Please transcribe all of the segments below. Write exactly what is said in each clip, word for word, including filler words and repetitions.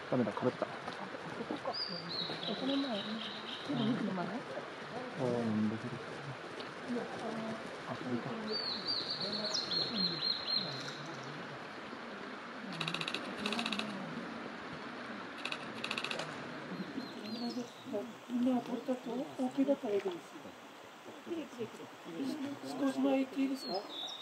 ダメだ、かぶった。 この前、前。ああ、なんだけど。あ、これか。みんな取ったと OK だったらいいです。少し前行っていいですか？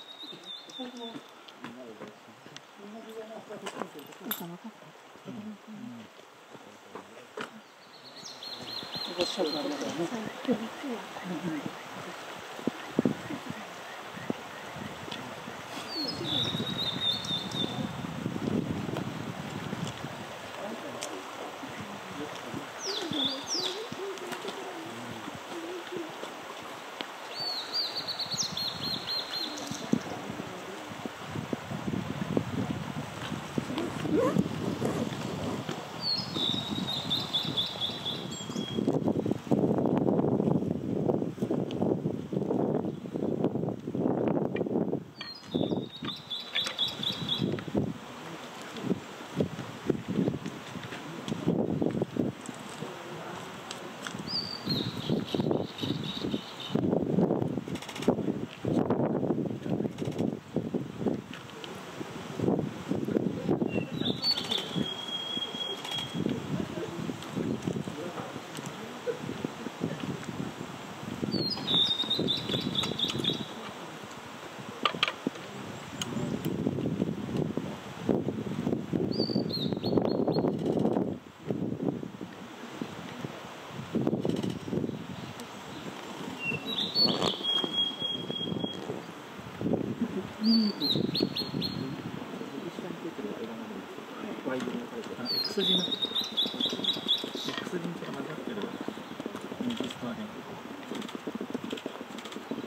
おっしゃるからね。X 字の X 字に混ざってるインジストアで。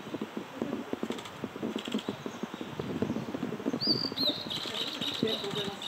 ありがとうございます。